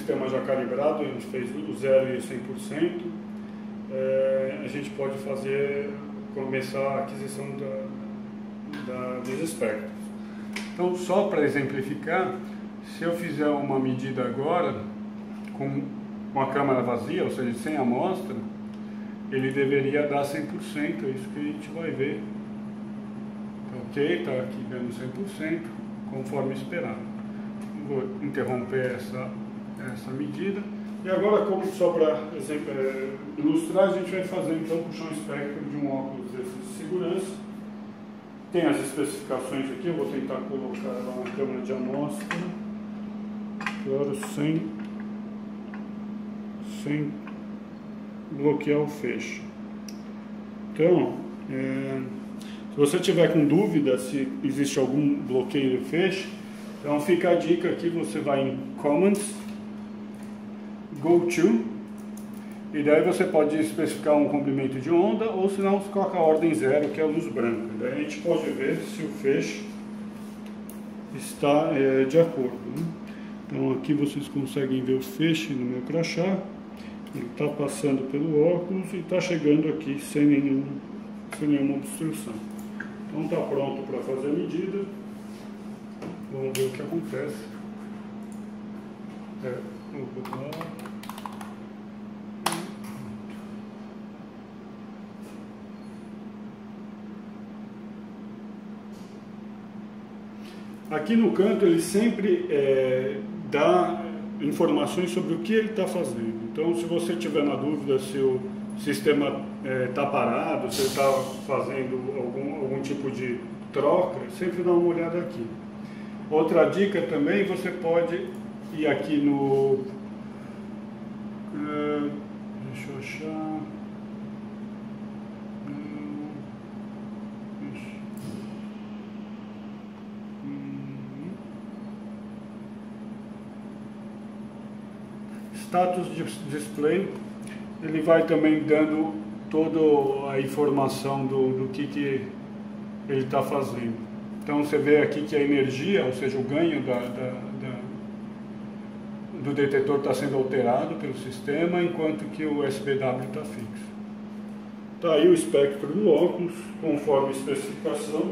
sistema já calibrado, a gente fez o 0 e o 100%, a gente pode começar a aquisição dos espectros. Então, só para exemplificar, se eu fizer uma medida agora com a câmara vazia, ou seja, sem amostra, ele deveria dar 100%, é isso que a gente vai ver. Ok, está aqui dando 100%, conforme esperado. Vou interromper essa medida. E agora, só para ilustrar, a gente vai fazer então puxar um espectro de um óculos desses de segurança. Tem as especificações aqui, eu vou tentar colocar lá na câmera de amostra. Claro, sem bloquear o fecho. Então, se você tiver com dúvida se existe algum bloqueio do fecho, então fica a dica aqui, você vai em Commands, Go To, e daí você pode especificar um comprimento de onda, ou se não, você coloca a ordem 0, que é a luz branca. Daí a gente pode ver se o fecho está de acordo, né? Então aqui vocês conseguem ver o feixe no meu crachá, ele está passando pelo óculos e está chegando aqui sem nenhuma obstrução. Então está pronto para fazer a medida. Vamos ver o que acontece. Aqui no canto ele sempre dá informações sobre o que ele está fazendo. Então, se você tiver na dúvida se o sistema está parado, se ele está fazendo algum tipo de troca, sempre dá uma olhada aqui. Outra dica também, você pode ir aqui no... deixa eu achar... Status Display, ele vai também dando toda a informação do que ele está fazendo. Então você vê aqui que a energia, ou seja, o ganho do detetor está sendo alterado pelo sistema, enquanto que o SPW está fixo. Está aí o espectro do óculos, conforme a especificação,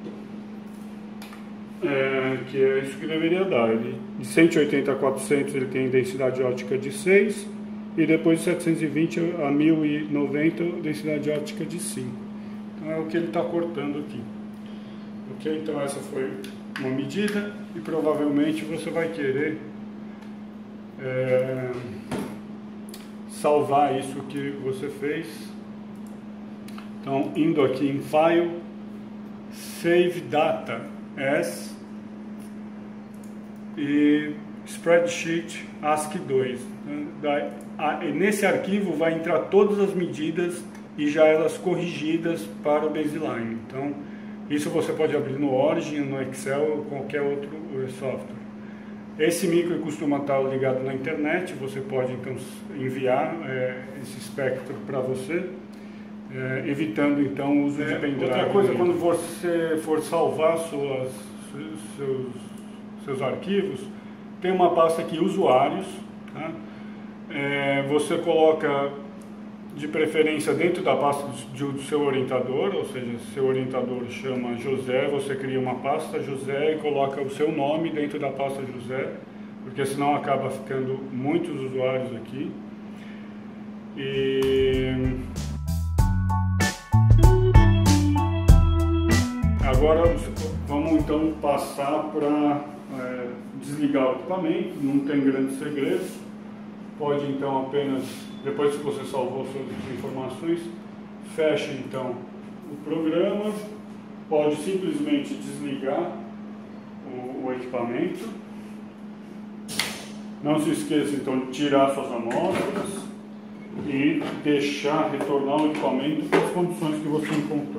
que é isso que deveria dar. Ele, de 180 a 400 ele tem densidade óptica de 6, e depois de 720 a 1090 densidade óptica de 5. Então é o que ele está cortando aqui. Ok? Então essa foi uma medida, e provavelmente você vai querer salvar isso que você fez. Então, indo aqui em File, Save Data As, e Spreadsheet ASCII2. Nesse arquivo vai entrar todas as medidas e já elas corrigidas para o baseline. Então, isso você pode abrir no Origin, no Excel ou qualquer outro software. Esse micro costuma estar ligado na internet, você pode então enviar esse espectro para você, evitando então o uso de pendrive. Outra coisa, quando você for salvar seus arquivos, tem uma pasta aqui, usuários, tá? Você coloca de preferência dentro da pasta do seu orientador, ou seja, seu orientador chama José, você cria uma pasta José e coloca o seu nome dentro da pasta José, porque senão acaba ficando muitos usuários aqui. Agora vamos então passar para desligar o equipamento, não tem grandes segredos. Pode então apenas, depois que você salvou suas informações, fecha então o programa, pode simplesmente desligar o equipamento. Não se esqueça então de tirar suas amostras e retornar o equipamento para as condições que você encontrou.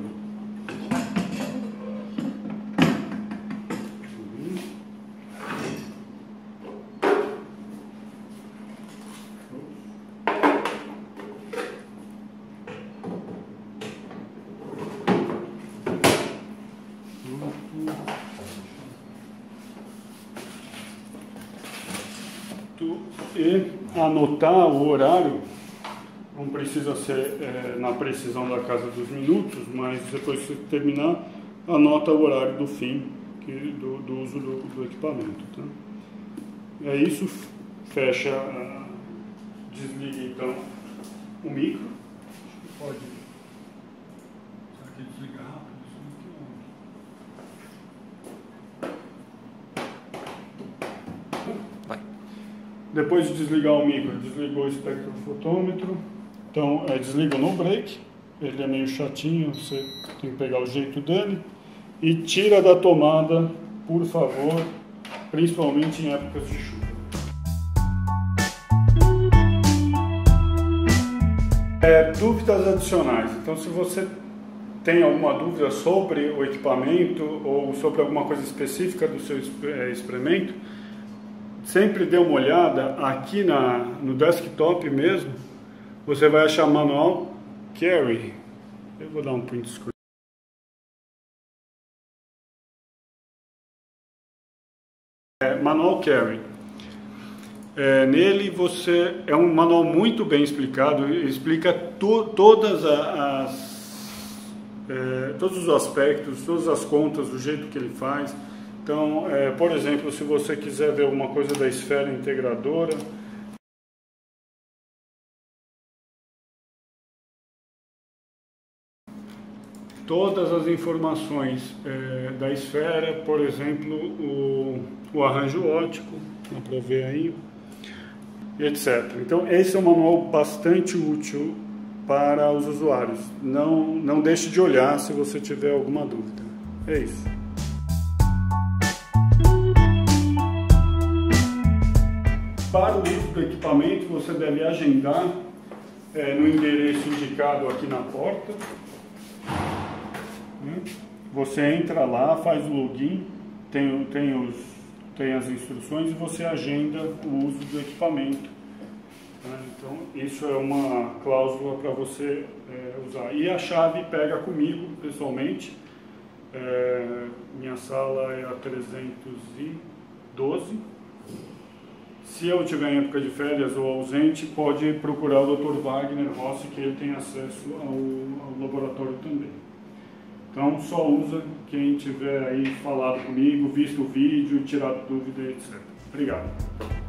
e anotar o horário. Não precisa ser na precisão da casa dos minutos, mas depois que você terminar, anota o horário do fim do uso do equipamento. Tá? É isso, fecha, desliga então o micro. Acho que pode. Será que desliga rápido? Vai. Depois de desligar o micro, desligou o espectrofotômetro. Então, desliga no break. Ele é meio chatinho, você tem que pegar o jeito dele. E tira da tomada, por favor, principalmente em épocas de chuva. Dúvidas adicionais. Então, se você tem alguma dúvida sobre o equipamento ou sobre alguma coisa específica do seu experimento, sempre dê uma olhada aqui no desktop mesmo. Você vai achar manual Carry. Eu vou dar um print screen. Manual Carry. Nele é um manual muito bem explicado, explica todos os aspectos, todas as contas, do jeito que ele faz. Então, por exemplo, se você quiser ver alguma coisa da esfera integradora, todas as informações da esfera, por exemplo, o arranjo óptico, dá para ver aí, etc. Então, esse é um manual bastante útil para os usuários. Não deixe de olhar se você tiver alguma dúvida. É isso. Para o uso do equipamento, você deve agendar no endereço indicado aqui na porta. Você entra lá, faz o login, tem as instruções e você agenda o uso do equipamento. Então, isso é uma cláusula para você usar. E a chave pega comigo, pessoalmente. Minha sala é a 312. Se eu estiver em época de férias ou ausente, pode procurar o Dr. Wagner Rossi, que ele tem acesso ao laboratório também. Então, só usa quem tiver aí falado comigo, visto o vídeo, tirado dúvida, etc. Obrigado.